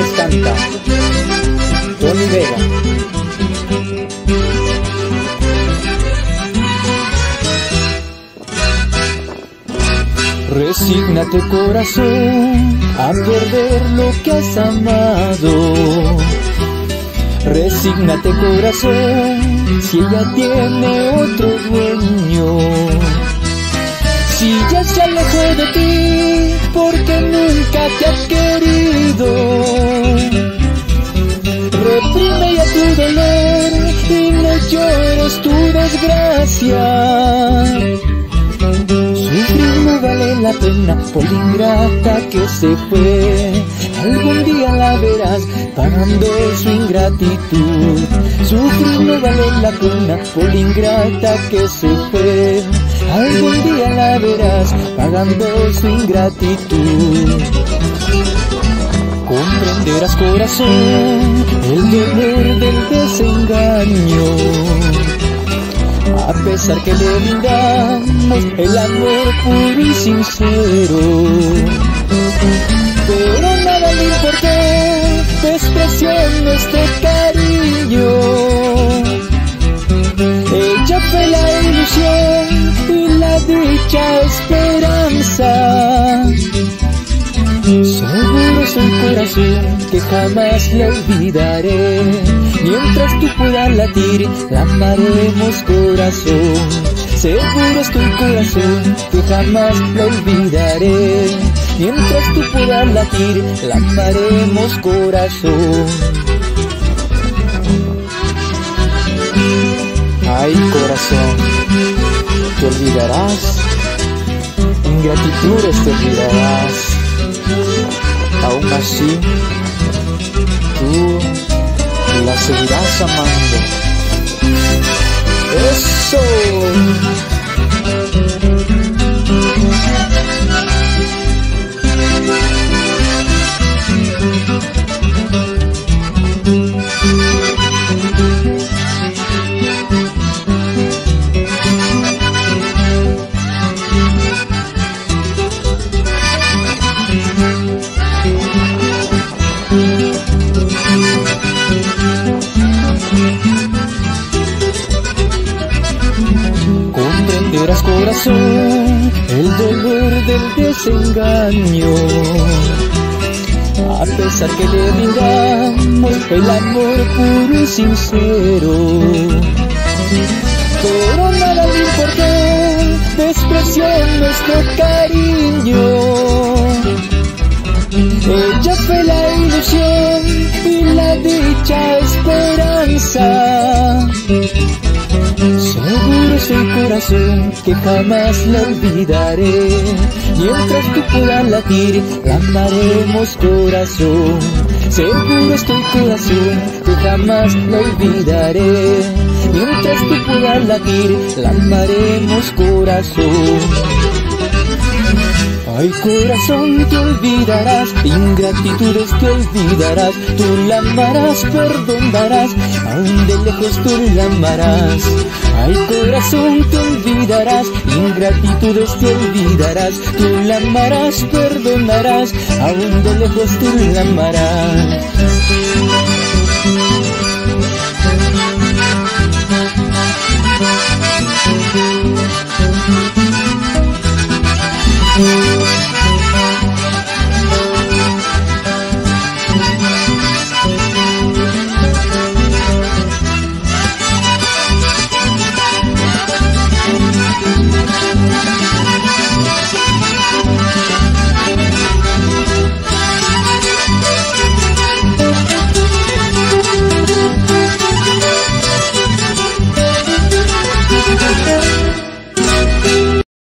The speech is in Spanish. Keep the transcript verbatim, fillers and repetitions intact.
les canta Tony Vega. Resígnate, corazón, a perder lo que has amado. Resígnate, corazón, si ella tiene otro dueño. Si ya se alejó de ti porque nunca te ha querido, reprime ya tu dolor y no llores tu desgracia. Sufrir no vale la pena por la ingrata que se fue. Algún día la verás pagando su ingratitud. Sufrir no vale la pena por la ingrata que se fue. Algún día la verás pagando su ingratitud. Comprenderás, corazón, el dolor del desengaño. A pesar que le brindamos el amor puro y sincero, pero nada le importó, despreció nuestro cariño. Ella fue la ilusión y la dicha esperanza. Seguro soy, corazón, que jamás la olvidaré. Mientras tú puedas latir, la amaremos, corazón. Seguro estoy, corazón, que jamás la olvidaré. Mientras tú puedas latir, la amaremos, corazón. Ay, corazón, te olvidarás, ingratitudes te olvidarás. Aún así, tú la seguirás amando. ¡Eso! Comprenderás, corazón, el dolor del desengaño. A pesar que le brindamos el amor puro y sincero, pero nada le importó, despreció nuestro cariño. Ella fue la ilusión y la dicha esperanza. Seguro soy, corazón, que jamás la olvidaré. Mientras tú puedas latir, la amaremos, corazón. Seguro estoy, corazón, que jamás la olvidaré. Mientras tú puedas latir, la amaremos, corazón. Ay, corazón, te olvidarás, ingratitudes te olvidarás. Tú la amarás, perdonarás, aún de lejos tú la amarás. Ay, corazón, te olvidarás, ingratitudes te olvidarás. Tú la amarás, perdonarás, aún de lejos tú la amarás.